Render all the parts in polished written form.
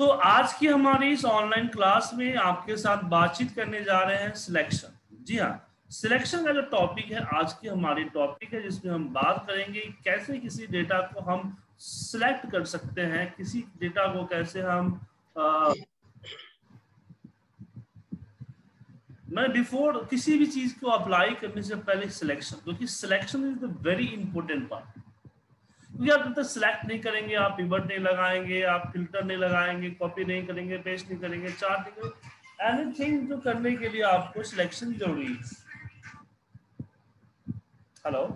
तो आज की हमारी इस ऑनलाइन क्लास में आपके साथ बातचीत करने जा रहे हैं सिलेक्शन। जी हाँ, सिलेक्शन का जो टॉपिक है आज की हमारी टॉपिक है, जिसमें हम बात करेंगे कैसे किसी डेटा को हम सिलेक्ट कर सकते हैं, किसी डेटा को कैसे हम मैं बिफोर किसी भी चीज को अप्लाई करने से पहले सिलेक्शन, क्योंकि selection is the very important part. क्योंकि आप जब तक सिलेक्ट नहीं करेंगे, आप पिवट नहीं लगाएंगे, आप फिल्टर नहीं लगाएंगे, कॉपी नहीं करेंगे, पेस्ट नहीं करेंगे, चार्ट नहीं करेंगे, एनीथिंग जो करने के लिए आपको सिलेक्शन जरूरी है। Hello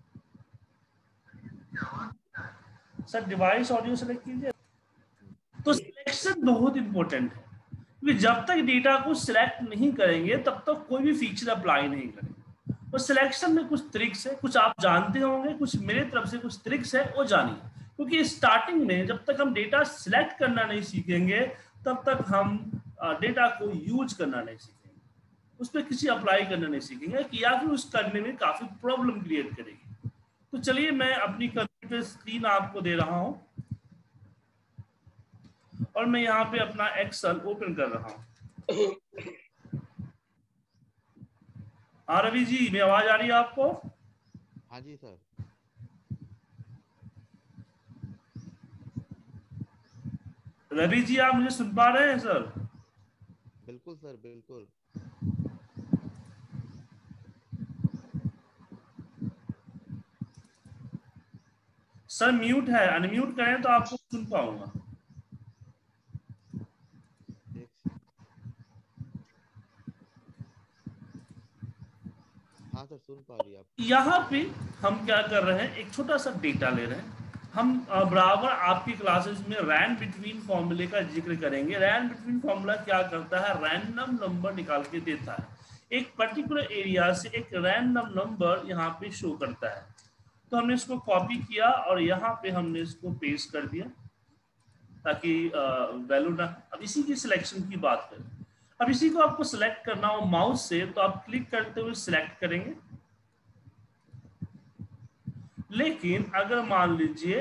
sir, device audio select कीजिए। तो सिलेक्शन बहुत इंपॉर्टेंट है, क्योंकि जब तक डेटा को सिलेक्ट नहीं करेंगे तब तक कोई भी फीचर अप्लाई नहीं करेंगे। और सिलेक्शन में कुछ ट्रिक्स है, कुछ आप जानते होंगे, कुछ मेरे तरफ से कुछ ट्रिक्स है, वो जानिए। क्योंकि स्टार्टिंग में जब तक हम डेटा सिलेक्ट करना नहीं सीखेंगे तब तक हम डेटा को यूज करना नहीं सीखेंगे, उस पर किसी अप्लाई करना नहीं सीखेंगे, कि या फिर उस करने में काफी प्रॉब्लम क्रिएट करेगी। तो चलिए मैं अपनी कंप्यूटर स्क्रीन आपको दे रहा हूं और मैं यहाँ पे अपना एक्सेल ओपन कर रहा हूँ। हाँ रवि जी, मेरी आवाज आ रही है आपको? हाँ जी सर। रवि जी, आप मुझे सुन पा रहे हैं सर? बिल्कुल सर, बिल्कुल। सर म्यूट है, अनम्यूट करें तो आपको सुन पाऊंगा। हाँ सर, सुन पा रही आप। यहाँ पे हम क्या कर रहे हैं, एक छोटा सा डेटा ले रहे हैं। हम बराबर आपकी क्लासेस में रैंड बिटवीन फॉर्मूले का जिक्र करेंगे। रैंड बिटवीन फॉर्मूला क्या करता है, रैंडम नंबर निकाल के देता है। एक पर्टिकुलर एरिया से एक रैंडम नंबर यहाँ पे शो करता है। तो हमने इसको कॉपी किया और यहाँ पे हमने इसको पेस्ट कर दिया ताकि वैल्यू ना। अब इसी की सिलेक्शन की बात करें। अब इसी को आपको सिलेक्ट करना हो माउस से, तो आप क्लिक करते हुए सिलेक्ट करेंगे। लेकिन अगर मान लीजिए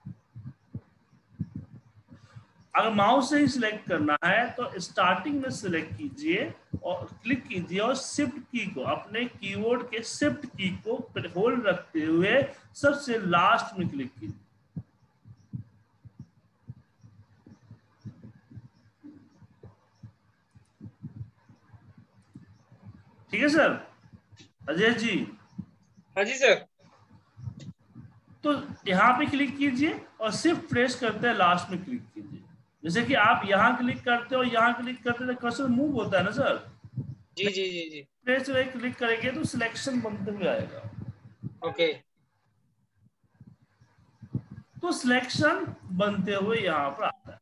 अगर माउस से ही सिलेक्ट करना है तो स्टार्टिंग में सिलेक्ट कीजिए और क्लिक कीजिए और शिफ्ट की को, अपने कीबोर्ड के शिफ्ट की को होल्ड रखते हुए सबसे लास्ट में क्लिक कीजिए। ठीक है सर? अजय जी? हाँ जी सर। तो यहाँ पे क्लिक कीजिए और शिफ्ट प्रेस करते हैं लास्ट में क्लिक कीजिए। जैसे कि आप यहाँ क्लिक करते हो, यहाँ क्लिक करते हैं, कर्सर मूव होता है ना सर? जी जी जी जी। प्रेस क्लिक करेंगे तो सिलेक्शन बनते हुए आएगा। ओके। तो सिलेक्शन बनते हुए यहाँ पर आता है।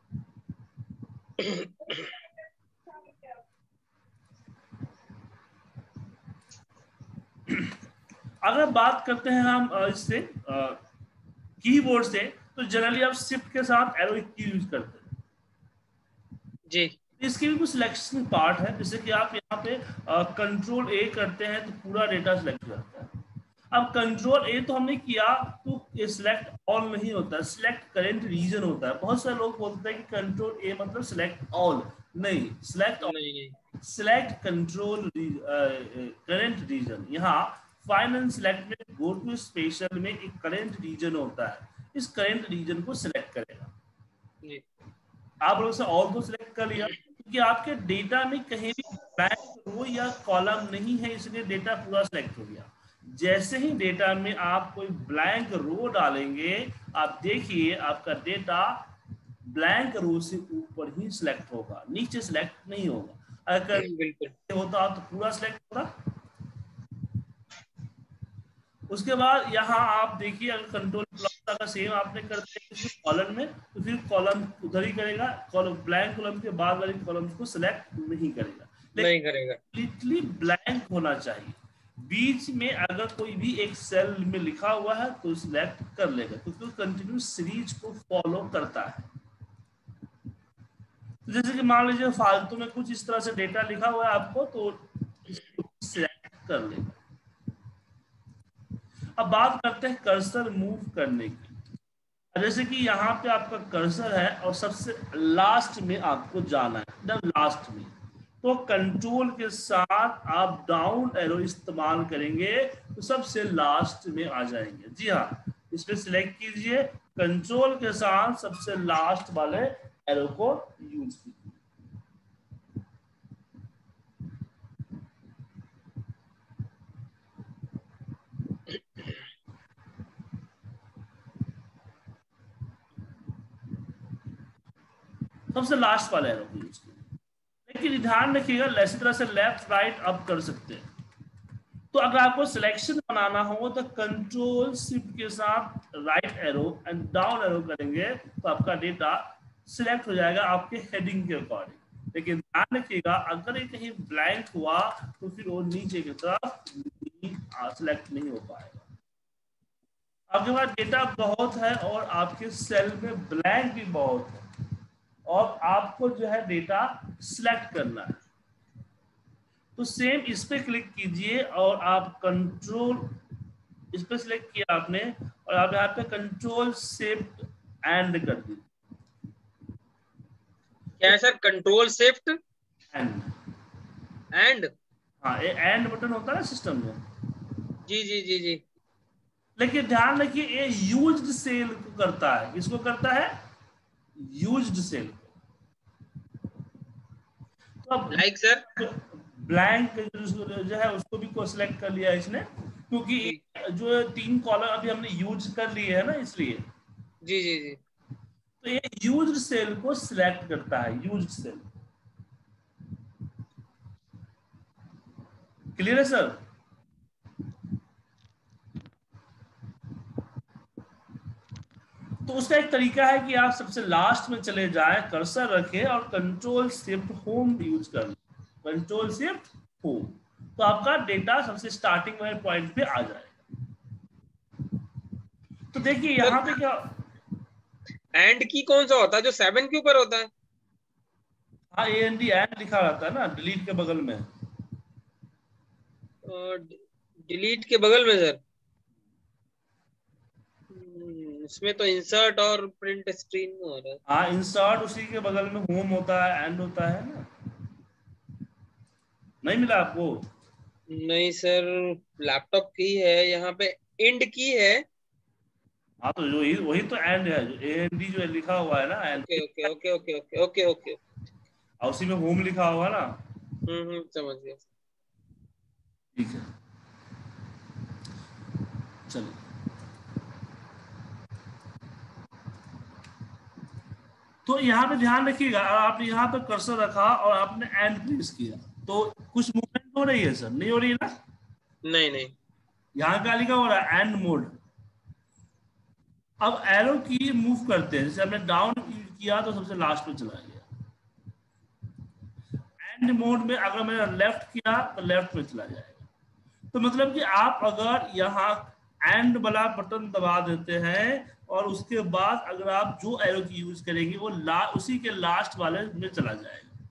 अगर बात करते हैं हम इससे कीबोर्ड से, तो जनरली आप शिफ्ट के साथ एरो की यूज करते हैं जी। इसके भी कुछ सिलेक्शन पार्ट है। जैसे कि आप यहाँ पे कंट्रोल ए करते हैं तो पूरा डेटा सिलेक्ट हो जाता है। अब कंट्रोल ए तो हमने किया तो ये सिलेक्ट ऑल नहीं होता है, सिलेक्ट करेंट रीजन होता है। बहुत सारे लोग बोलते हैं कि कंट्रोल ए मतलब सिलेक्ट ऑल, नहीं, सिलेक्ट नहीं। Select control current region. यहाँ फाइंड एंड सिलेक्ट में गो टू स्पेशल में एक करेंट रीजन होता है, इस करेंट रीजन को सिलेक्ट करेगा। जी। आप लोग से ऑल को सिलेक्ट कर लिया क्योंकि आपके डेटा में कहीं भी ब्लैंक रो या कॉलम नहीं है, इसलिए डेटा पूरा सिलेक्ट हो गया। जैसे ही डेटा में आप कोई ब्लैंक रो डालेंगे, आप देखिए आपका डेटा ब्लैंक रो से ऊपर ही सिलेक्ट होगा, नीचे सिलेक्ट नहीं होगा। अगर बिल्कुल होता तो पूरा सिलेक्ट होता। उसके बाद यहाँ आप देखिए, अगर कंट्रोल प्लस का सेम आपने कर दिया कॉलम में, तो फिर कॉलम उधर ही करेगा, कॉलम ब्लैंक कॉलम के बाद वाली कॉलम्स को सिलेक्ट नहीं करेगा। नहीं करेगा, कंप्लीटली ब्लैंक होना चाहिए। बीच में अगर कोई भी एक सेल में लिखा हुआ है तो सिलेक्ट कर लेगा, क्योंकि तो कंटिन्यूस सीरीज को फॉलो करता है। तो जैसे कि मान लीजिए फालतू में कुछ इस तरह से डेटा लिखा हुआ है आपको, तो सिलेक्ट कर लेगा। अब बात करते हैं कर्सर मूव करने की। जैसे कि यहाँ पे आपका कर्सर है और सबसे लास्ट में आपको जाना है, एकदम लास्ट में, तो कंट्रोल के साथ आप डाउन एरो इस्तेमाल करेंगे तो सबसे लास्ट में आ जाएंगे। जी हाँ, इस पे सिलेक्ट कीजिए, कंट्रोल के साथ सबसे लास्ट वाले एरो को यूज कीजिए। सबसे लास्ट वाला एरो को यूज कीजिए, लेकिन ध्यान रखिएगा इसी तरह से लेफ्ट राइट अप कर सकते हैं। तो अगर आपको सिलेक्शन बनाना हो तो कंट्रोल शिफ्ट के साथ right arrow and down arrow करेंगे तो आपका डेटा सिलेक्ट हो जाएगा आपके हेडिंग के अकॉर्डिंग। लेकिन ध्यान रखिएगा अगर ये कहीं ब्लैंक हुआ तो फिर वो नीचे की तरफ सिलेक्ट नहीं हो पाएगा। आपके पास डेटा बहुत है और आपके सेल में ब्लैंक भी बहुत है और आपको जो है डेटा सिलेक्ट करना है, तो सेम इस पे क्लिक कीजिए और आप कंट्रोल, इस पे सिलेक्ट किया आपने और आप यहाँ पे कंट्रोल शिफ्ट एंड कर दीजिए। क्या है sir? Control shift end, end? हाँ ये एंड बटन होता है ना सिस्टम में। जी जी जी जी। लेकिन ध्यान रखिए ये यूज्ड सेल को करता है, किसको करता है? यूज्ड सेल को। तो अब लाइक सर ब्लैंक जो है उसको भी सिलेक्ट कर लिया इसने, क्योंकि जो 3 कॉलम अभी हमने यूज कर लिए है ना, इसलिए। जी जी जी। तो ये यूज्ड सेल को सिलेक्ट करता है, यूज्ड सेल। क्लियर है सर? तो उसका एक तरीका है कि आप सबसे लास्ट में चले जाएं, कर्सर रखें और कंट्रोल शिफ्ट होम यूज कर लें, कंट्रोल शिफ्ट होम, तो आपका डेटा सबसे स्टार्टिंग वाले पॉइंट पे आ जाएगा। तो देखिए यहाँ पे क्या, एंड की कौन सा होता है जो 7 के ऊपर होता है? हाँ AND एंड लिखा रहता है ना डिलीट के बगल में। डिलीट के बगल में सर? इसमें तो इंसर्ट और प्रिंट स्क्रीन में हो रहा है। हाँ इंसर्ट उसी के बगल में होम होता है, एंड होता है ना। नहीं मिला आपको? नहीं सर, लैपटॉप की है, यहाँ पे एंड की है। हाँ तो जो वही तो एंड है, जो AND जो लिखा हुआ है ना end, okay okay okay okay okay okay okay. और उसी में होम लिखा हुआ है ना। समझ गया। ठीक है, चलिए। तो यहाँ पे ध्यान रखिएगा, आपने यहाँ पे कर्सर रखा और आपने एंड प्रेस किया तो कुछ मूवमेंट हो रही है सर? नहीं हो रही है ना? नहीं नहीं। यहाँ क्या लिखा हो रहा है? End mode. अब एरो की मूव करते हैं, जैसे हमने डाउन किया तो सबसे लास्ट में चला गया। एंड मोड में अगर मैंने लेफ्ट किया तो लेफ्ट में चला जाएगा। तो मतलब कि आप अगर यहाँ एंड वाला बटन दबा देते हैं और उसके बाद अगर आप जो एरो की यूज करेंगे वो उसी के लास्ट वाले में चला जाएगा।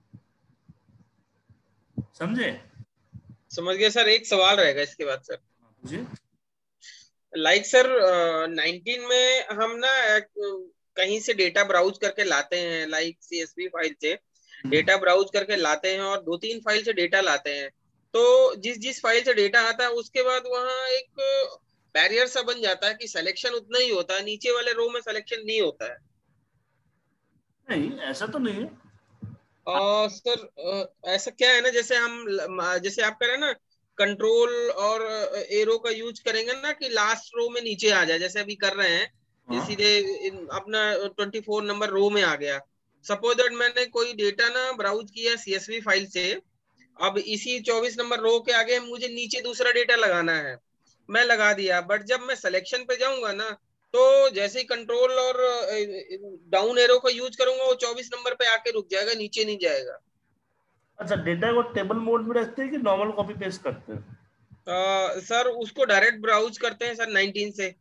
समझे? समझ गया सर। एक सवाल रहेगा इसके बाद सर। जी लाइक सर 19 में हम ना कहीं से डेटा ब्राउज करके लाते हैं, लाइक CSV फाइल से डेटा ब्राउज करके लाते हैं और 2-3 फाइल से डेटा लाते हैं। तो जिस जिस फाइल से डेटा आता है उसके बाद वहाँ एक बैरियर सा बन जाता है कि सिलेक्शन उतना ही होता है, नीचे वाले रो में सिलेक्शन नहीं होता है। नहीं, ऐसा तो नहीं है। सर ऐसा क्या है ना, जैसे जैसे आप कह रहे हैं ना कंट्रोल और एरो का यूज करेंगे ना कि लास्ट रो में नीचे आ जाए, जैसे अभी कर रहे हैं, ये सीधे अपना 24 नंबर रो में आ गया। सपोज दैट मैंने कोई डेटा ना ब्राउज किया CSV फाइल से, अब इसी 24 नंबर रो के आगे मुझे नीचे दूसरा डेटा लगाना है, मैं लगा दिया, बट जब मैं सिलेक्शन पे जाऊंगा ना तो जैसे ही कंट्रोल और डाउन एरो का यूज करूंगा वो 24 नंबर पे आके रुक जाएगा, नीचे नहीं जाएगा। अच्छा, डेटा को टेबल मोड में रखते हैं कि नॉर्मल कॉपी पेस्ट करते हैं? सर उसको डायरेक्ट ब्राउज करते हैं सर 19 से।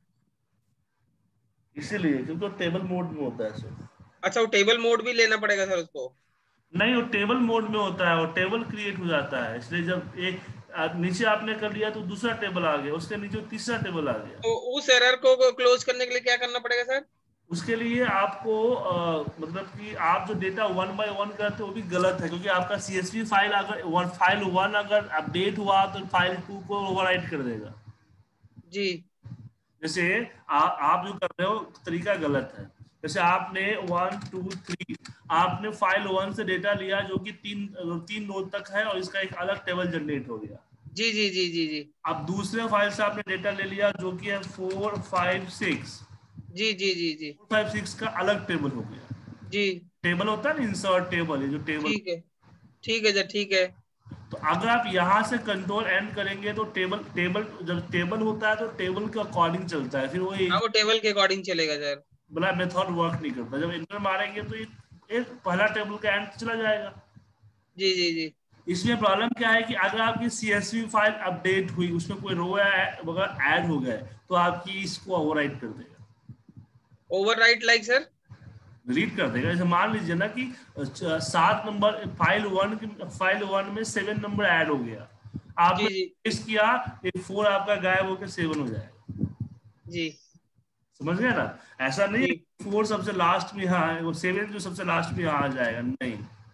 इसीलिए क्योंकि टेबल मोड में होता है सर। अच्छा, वो टेबल मोड भी लेना पड़ेगा सर उसको? नहीं, वो टेबल मोड में होता है, वो टेबल क्रिएट हो जाता है, इसलिए जब एक नीचे आपने कर लिया तो दूसरा टेबल आ गया, उसके नीचे तीसरा टेबल आ गया। तो उस एरर को क्लोज करने के लिए क्या करना पड़ेगा सर? उसके लिए आपको मतलब कि आप जो डेटा 1 by 1 करते हो वो भी गलत है, क्योंकि आपका CSV फाइल अगर फाइल 1 अगर अपडेट हुआ तो फाइल 2 को ओवरराइट कर देगा। जी जैसे आप जो कर रहे हो तरीका गलत है। जैसे आपने 1 2 3 आपने फाइल 1 से डेटा लिया जो कि तीन रो तक है और इसका एक अलग टेबल जनरेट हो गया। जी जी जी जी जी अब दूसरे फाइल से आपने डेटा ले लिया जो कि है 4 5 6, जी जी जी जी 4 5 6 का अलग टेबल हो गया। जी टेबल होता है ना, इंसर्ट टेबल, ये जो टेबल। ठीक है सर, ठीक है। तो अगर आप यहाँ से कंट्रोल एंड करेंगे तो टेबल टेबल जब टेबल होता है तो टेबल के अकॉर्डिंग चलता है, फिर वो हाँ, वो टेबल के अकॉर्डिंग चलेगा सर। बड़ा मेथड वर्क नहीं करता। जब इंटर मारेंगे तो एक पहला टेबल का एंड चला जाएगा। जी जी जी इसमें प्रॉब्लम क्या है कि अगर आपकी CSV फाइल अपडेट हुई, उसमें कोई रो वगैरह ऐड हो गए तो आपकी इसको ओवरराइट कर देगा। Overwrite like sir? रीड कर देगा। जैसे मान लीजिए ना कि 7 नंबर फाइल वन में 7 नंबर ऐड हो गया, जी आपने जी टेस्ट किया, 4 आपका गायब होकर 7 हो जाएगा। जी समझ गए ना? ऐसा नहीं जी। है 4 सबसे लास्ट में यहाँ है, वो 7 जो सबसे लास्ट में यहाँ आ जाएगा, नहीं।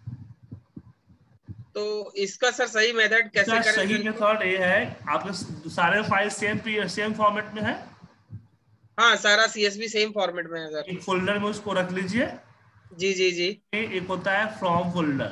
तो इसका सर सही मेथड कैसे इसका करें सही सर इसको? मेथड ये है, आपके सारे फाइल सेम फॉर्मेट में है, हाँ, सारा CSV सेम फॉर्मेट में है सर। एक फोल्डर में उसको रख लीजिए। जी जी जी। एक होता है from folder,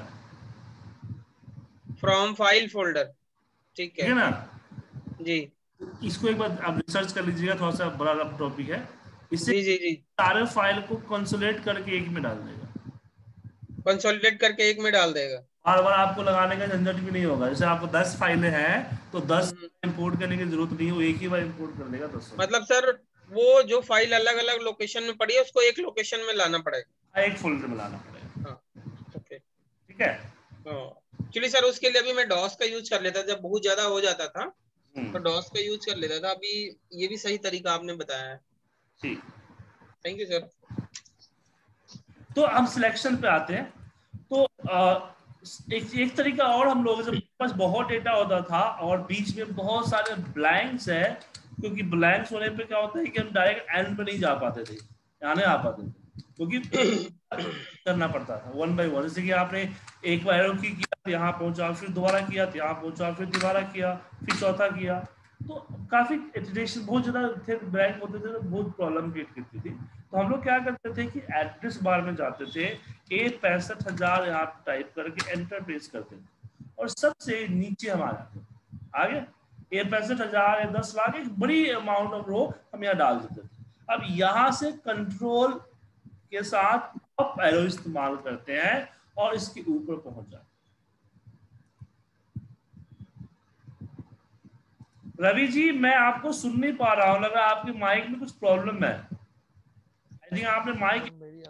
from file folder, ठीक ठीक है। है ना? जी इसको एक बार आप रिसर्च कर लीजिएगा, थोड़ा सा बड़ा टॉपिक है। इससे जी जी जी। सारे फाइल को कंसोलेट करके एक में डाल देगा। कंसोलिडेट करके एक में डाल देगा। बार बार आपको लगाने का झंझट भी नहीं होगा। जैसे आपको 10 फाइलें हैं तो 10 हम्म। इंपोर्ट करने की जरूरत नहीं है, वो एक ही बार इंपोर्ट कर देगा 10। मतलब सर, वो जो फाइल अलग अलग लोकेशन में पड़ी है उसको एक लोकेशन में लाना पड़ेगा। एक फोल्डर में लाना पड़ेगा। हाँ, ओके। ठीक है। एक्चुअली सर, उसके लिए अभी मैं डॉस का यूज कर लेता था, जब बहुत ज्यादा हो जाता था तो हम्म, डॉस का यूज कर लेता था। अभी ये भी सही तरीका आपने बताया है। ठीक। Thank you sir. तो हम सिलेक्शन पे आते हैं। तो एक तरीका और हम लोग, जब पास बहुत डेटा होता था और बीच में बहुत सारे ब्लैंक्स है, क्योंकि ब्लैंक्स होने पे क्या होता है कि हम डायरेक्ट एंड पे नहीं जा पाते थे, यहाँ नहीं आ पाते थे, क्योंकि करना पड़ता था 1 by 1। जैसे कि आपने एक बार एरो की किया तो यहाँ पहुंचा, फिर दोबारा किया तो यहाँ पहुंचा, फिर दोबारा किया, फिर चौथा किया, तो काफी इटरेशन बहुत ज्यादा थे, ब्लैंक होते थे तो बहुत प्रॉब्लम क्रिएट करती थी। तो हम लोग क्या करते थे कि एड्रेस बार में जाते थे, A65,000 यहाँ टाइप करके एंटर प्रेस करते थे और सबसे नीचे हम आ जाते थे। आगे A65,000 या 10 लाख, एक बड़ी अमाउंट ऑफ रो हम यहाँ डाल देते थे। अब यहाँ से कंट्रोल के साथ अप एरो इस्तेमाल करते हैं और इसके ऊपर पहुंच जाते हैं। रवि जी, मैं आपको सुन नहीं पा रहा हूँ, लग रहा है आपके माइक में कुछ प्रॉब्लम है। आई थिंक आपने माइक। सर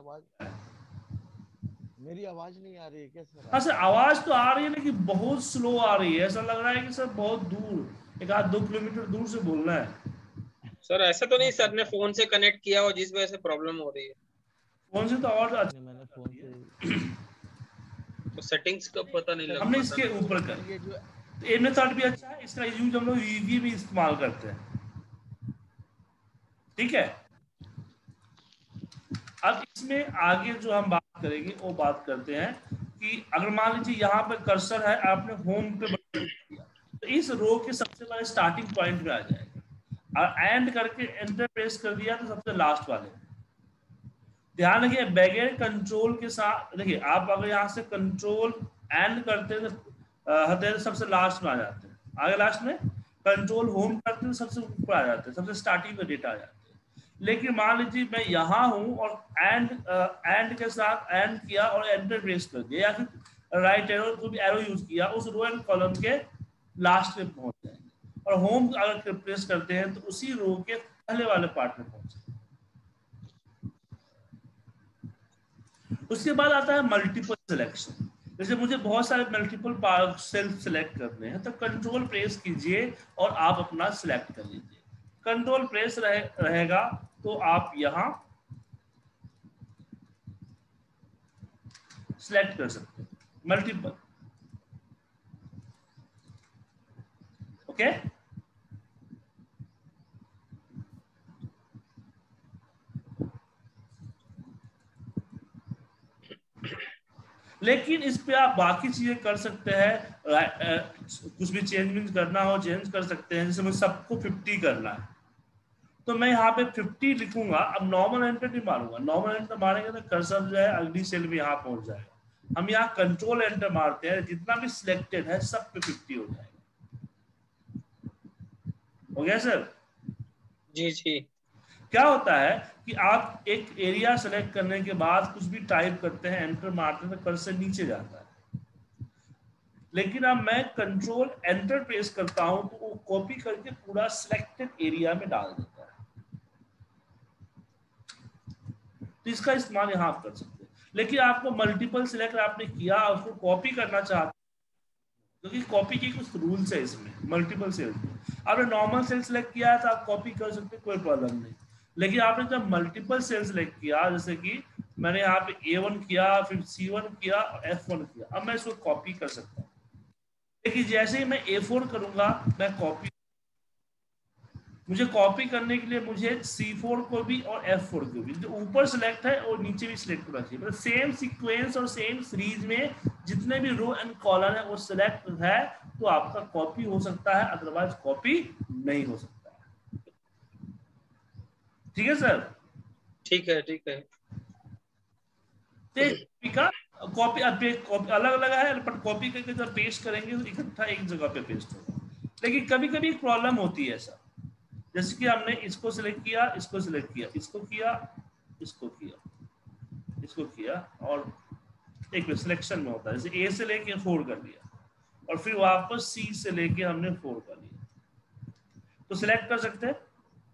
मेरी आवाज नहीं आ रही है क्या सर हाँ सर, आपको? आवाज तो आ रही है लेकिन बहुत स्लो आ रही है। ऐसा लग रहा है कि सर बहुत दूर, 1-2 किलोमीटर दूर से बोलना है। सर ऐसा तो नहीं, सर ने फोन से कनेक्ट किया हो जिस वजह से प्रॉब्लम हो रही है। फोन से तो और नहीं, मैंने अच्छा फोन है। से तो सेटिंग्स का पता नहीं लग हमने पाता इसके ना। ऊपर सर कर, ये जो तो ए मेथड भी अच्छा है, इसका यूज हम लोग ईवी भी इस्तेमाल करते हैं। ठीक है। अब इसमें आगे जो हम बात करेंगे वो बात करते हैं कि अगर मान लीजिए यहाँ पे कर्सर है, आपने होम पे बटन किया तो इस रो के सबसे पहले स्टार्टिंग पॉइंट में आ जाएगा, और एंड करके एंटर प्रेस कर दिया तो सबसे लास्ट वाले। ध्यान रखिए, बगैर कंट्रोल के साथ, देखिए आप अगर यहाँ से कंट्रोल एंड करते हैं तो सबसे लास्ट में आ जाते हैं, आगे लास्ट में कंट्रोल होम करते हैं सबसे ऊपर आ जाते हैं, सबसे स्टार्टिंग में डेटा आ जाते हैं। लेकिन मान लीजिए मैं यहाँ हूँ और एंड के साथ एंड किया और एंटर प्रेस कर दिया, या फिर राइट एरो को भी एरो यूज किया, उस रो एंड कॉलम के लास्ट में पहुंच जाएंगे। और होम अगर प्रेस करते हैं तो उसी रो के पहले वाले पार्ट में पहुंच जाएंगे। उसके बाद आता है मल्टीपल सिलेक्शन। जैसे मुझे बहुत सारे मल्टीपल सेल्फ सिलेक्ट करने हैं तो कंट्रोल प्रेस कीजिए और आप अपना सिलेक्ट कर लीजिए। कंट्रोल प्रेस रहेगा तो आप यहां सिलेक्ट कर सकते हैं मल्टीपल। ओके, लेकिन इस पे आप बाकी चीजें कर सकते हैं, कुछ भी चेंज करना हो चेंज कर सकते हैं। जैसे मुझे सबको 50 करना है तो मैं यहाँ पे 50 लिखूंगा। अब नॉर्मल एंटर नहीं मारूंगा, नॉर्मल एंटर मारेंगे तो कर्सर जो है अगली सेल में यहाँ पहुंच जाएगा। हम यहाँ कंट्रोल एंटर मारते हैं, जितना भी सिलेक्टेड है सब पे 50 हो जाएगा। हो गया सर? जी जी। क्या होता है कि आप एक एरिया सेलेक्ट करने के बाद कुछ भी टाइप करते हैं, एंटर मारते हैं तो कर्सर नीचे जाता है। लेकिन अब मैं कंट्रोल एंटर प्रेस करता हूं तो वो कॉपी करके पूरा सिलेक्टेड एरिया में डाल देता है। तो इसका इस्तेमाल यहां आप कर सकते हैं। लेकिन आपको मल्टीपल सिलेक्ट आपने किया, उसको कॉपी करना चाहते, क्योंकि कॉपी के कुछ रूल्स है इसमें मल्टीपल सेल में। आपने नॉर्मल सेल सिलेक्ट किया है तो आप कॉपी कर सकते, कोई प्रॉब्लम नहीं। लेकिन आपने जब मल्टीपल सेल सिलेक्ट किया, जैसे कि मैंने यहाँ पे A1 किया, फिर C1 किया और F1 किया, अब मैं इसको कॉपी कर सकता हूँ। लेकिन जैसे ही मैं A4 करूंगा, मैं कॉपी, मुझे कॉपी करने के लिए मुझे C4 को भी और F4 को भी, जो ऊपर सिलेक्ट है और नीचे भी सिलेक्ट होना चाहिए। मतलब सेम सीक्वेंस और सेम सीरीज में जितने भी रो एंड कॉलम है वो सिलेक्ट है तो आपका कॉपी हो सकता है, अदरवाइज कॉपी नहीं हो सकता है। ठीक है सर? ठीक है ठीक है। कॉपी का कॉपी अलग अलग है, बट कॉपी करके जब पेस्ट करेंगे तो इकट्ठा एक जगह पे पेस्ट होगा। लेकिन कभी कभी प्रॉब्लम होती है ऐसा, जैसे कि हमने इसको सिलेक्ट किया, इसको सिलेक्ट किया, इसको किया, इसको किया, इसको किया, और एक सिलेक्शन में होता है, जैसे ए से लेके 4 कर लिया और फिर वापस सी से लेके हमने 4 कर लिया, तो सिलेक्ट कर सकते हैं।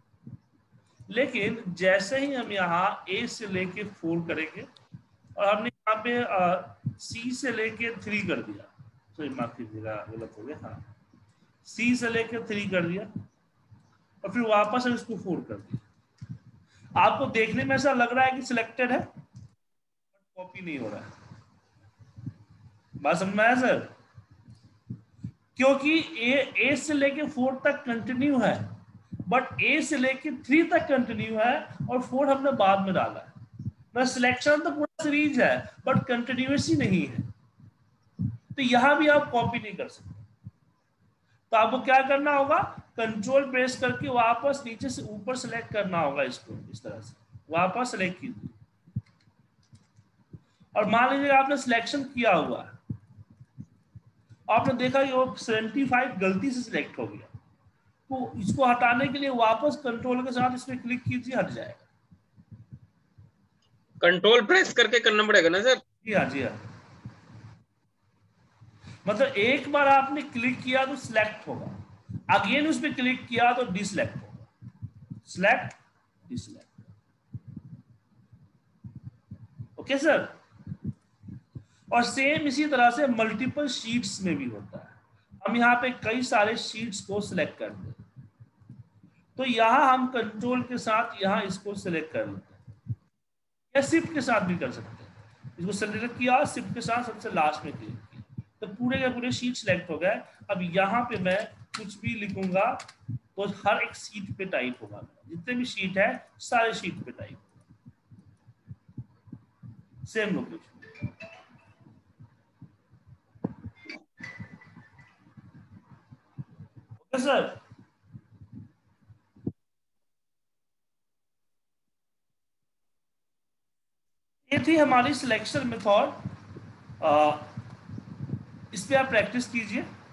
लेकिन जैसे ही हम यहाँ ए से लेके 4 करेंगे और हमने यहाँ पे सी से लेके 3 कर दिया, तो माफ कीजिएगा गलत हो गया, हाँ, सी से लेके 3 कर दिया और फिर वापस हम इसको 4 कर दिया। आपको देखने में ऐसा लग रहा है कि सिलेक्टेड है, कॉपी नहीं हो रहा है। बात समझ में आया सर? क्योंकि ए से लेके 4 तक कंटिन्यू है, बट ए से लेके 3 तक कंटिन्यू है और 4 हमने बाद में डाला है। सिलेक्शन तो पूरा सीरीज है बट कंटिन्यूसी नहीं है, तो यहां भी आप कॉपी नहीं कर सकते। तो आपको क्या करना होगा, कंट्रोल प्रेस करके वापस नीचे से ऊपर सेलेक्ट करना होगा, इसको इस तरह से वापस सेलेक्ट कीजिए। और मान लीजिए आपने सिलेक्शन किया हुआ है, आपने देखा कि वो 75 गलती से सिलेक्ट हो गया, तो इसको हटाने के लिए वापस कंट्रोल के साथ इसमें क्लिक कीजिए, हट जाएगा। कंट्रोल प्रेस करके करना पड़ेगा ना सर? जी हाँ, जी हाँ। मतलब एक बार आपने क्लिक किया तो सिलेक्ट होगा, अगेन उस पर क्लिक किया तो डिसलेक्ट होगा, सिलेक्ट डिसलेक्ट। Okay sir? और सेम इसी तरह से मल्टीपल शीट्स में भी होता है। हम यहाँ पे कई सारे शीट्स को सिलेक्ट करते हैं, तो यहाँ हम कंट्रोल के साथ यहाँ इसको सिलेक्ट कर लेते हैं, या शिफ्ट के साथ भी कर सकते हैं। इसको सिलेक्ट किया, शिफ्ट के साथ सबसे लास्ट में क्लिक किया, तो पूरे के पूरे शीट सिलेक्ट हो गए। अब यहाँ पे मैं कुछ भी लिखूंगा तो हर एक शीट पे टाइप होगा, जितने भी शीट है सारे शीट पे टाइप होगा, सेम लोकेशन। Okay sir? ये थी हमारी सिलेक्शन मेथड। इस पे आप प्रैक्टिस कीजिए।